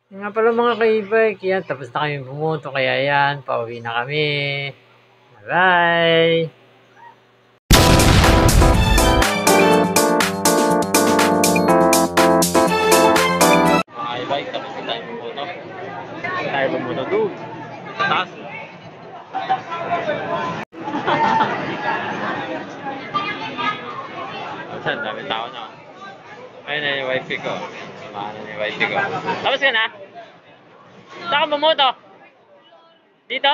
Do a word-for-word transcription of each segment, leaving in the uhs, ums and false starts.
Yun nga pala mga ka-e-bike, yan, tapos na kami bumoto, kaya yan, pauwi na kami. Bye! Mga ka-e-bike, tapos na tayo bumoto. Tayo bumoto doon. Sa taas. Saan, dami tao na. Ayun na yung wifi ko. Samahan na yung wifi ko. Tapos ka na? Saan ka bumoto? Dito?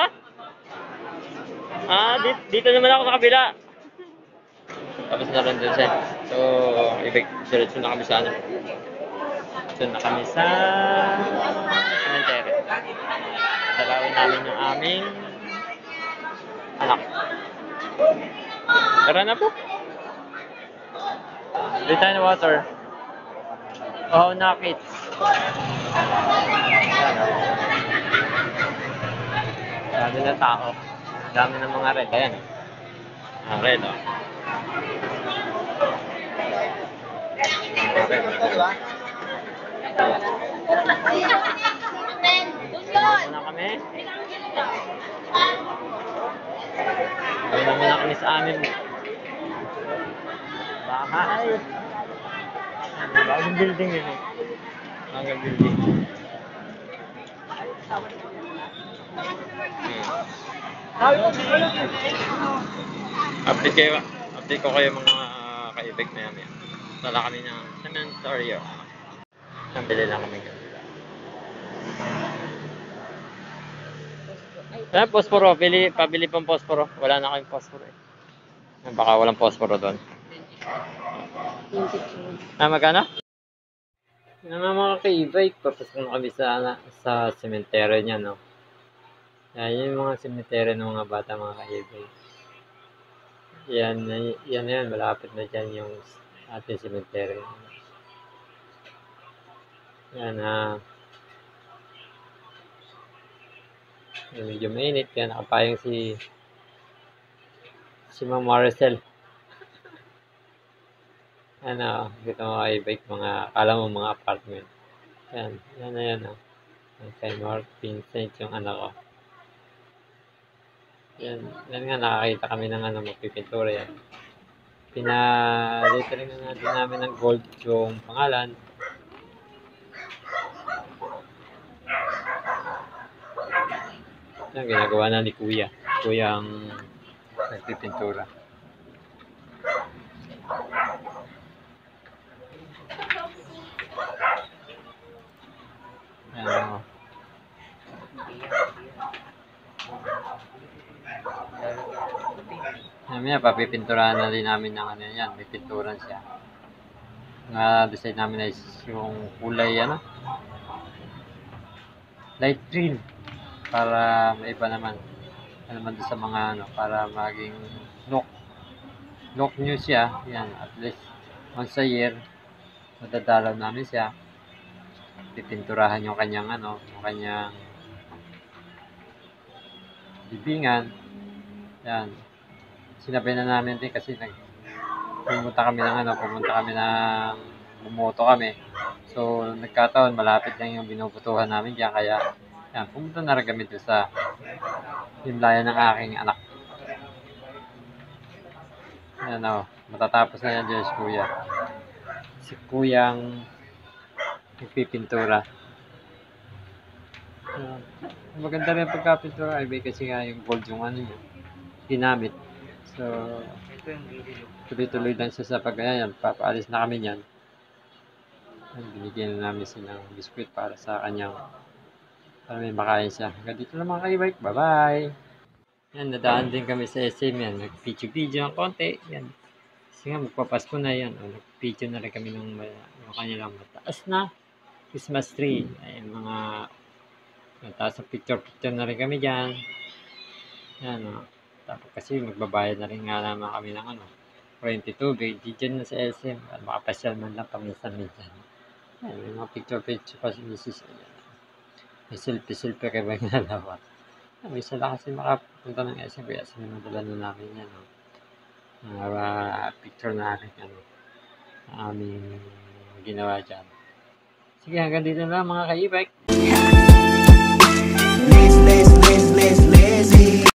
Ah, dito, dito naman ako sa kabila. Tapos na rin dun siya. So, ibig, diretso na kami sa ano. Diretso na kami sa cemetery. Dalawin namin yung aming anak. Tara na po. Dito tayo na water. Oh, nakits. Dami na tao. Dami ng mga red. Ayan. Ah, red, oh. Mga red. Muna kami. Muna muna kami sa amin. Bahay. Bagong building yun eh. Bagong building. Update kayo, update ko kayo mga ka-e-bike na yan. Tala kami ng cementerio. Nabili lang kami. Ayan, posporo. Pili, pabili pang posporo. Wala na kayong posporo eh. Baka walang posporo doon. Ah, magkano? Yan nga mga ka-e-bike. Papasok na kami sa, sa cementerio niya, no? Yan yung mga cemetery ng mga bata, mga ka-e-bike. Yan, yan, yan, malapit na dyan yung ating cemetery. Yan, ha. Yan, medyo mainit. Kaya nakapayang si si Ma'am Maricel. Ano, dito mga ka-e-bike, mga, akala mo mga apartment. Yan, yan na yan, ha. Kay Mark Vincent, yung anak ko. Yan, yan nga, nakakita kami ng ano, magpipintura yan. Pina-lettering na natin namin ng gold yung pangalan. Yan, ginagawa na ni Kuya. Kuya ang nagpipintura. Yan, o. Mamaya, papipinturahan na din namin ng ano yan. May pinturan siya. Na-decide namin na yung kulay, ano? Light green. Para maiba naman. Ano naman doon sa mga ano, para maging look. Look new siya. Yan, at least once a year, madadalaw namin siya. Pipinturahan yung kanyang ano, yung kanyang bibingan. Yan. Sinabi na namin din kasi nag pumunta kami ng ano, pumunta kami ng bumoto kami. So, nagkataon, malapit lang yung binubutuhan namin diyan, kaya yan, pumunta na rin kami doon sa himlayan ng aking anak. Yan o, matatapos na yan dyan si Kuya. Si Kuyang nagpipintura. Uh, maganda rin pagkapintura ay kasi nga yung gold yung ano yun, ginamit. So, tuloy-tuloy lang siya sa pagganyan. Papaalis na kami niyan. Binigyan na namin siya ng biskuit para sa kanyang, para may makain siya. Hanggang dito lang mga ka-e-bike. Bye-bye! Yan, nadaan din kami sa S M yan. Nag-video-video ng konti. Yan. Kasi nga, magpapasko na yan. O, nag-video na rin kami ng, ng kanilang mataas na Christmas tree. Ay, mga mataas na picture-picture na rin kami dyan. Yan, o. Tapos kasi magbabayad na rin nga naman kami ng ano, kuryente tubig. Di dyan na sa S M. Makapasyal man lang paminsan-minsan. Yan, may mga picture-picture pa si Missus May selfie-selfie kayo ba yung nalawa? May isa lang kasi makapunta ng S M. Kaya sinunodala na namin yan. No? Mga uh, picture namin ano, aming ginawa dyan. Sige, hanggang dito na mga ka-e-bike. Ha.